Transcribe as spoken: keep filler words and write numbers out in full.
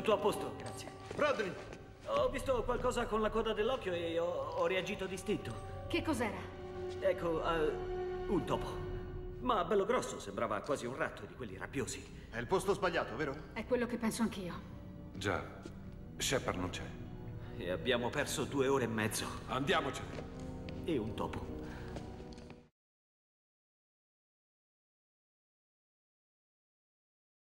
tutto a posto, grazie. Bradley! Ho visto qualcosa con la coda dell'occhio e ho, ho reagito distinto. Che cos'era? Ecco, uh, un topo. Ma bello grosso, sembrava quasi un ratto di quelli rabbiosi. È il posto sbagliato, vero? È quello che penso anch'io. Già, Shepard non c'è. E abbiamo perso due ore e mezzo. Andiamocene. E un topo.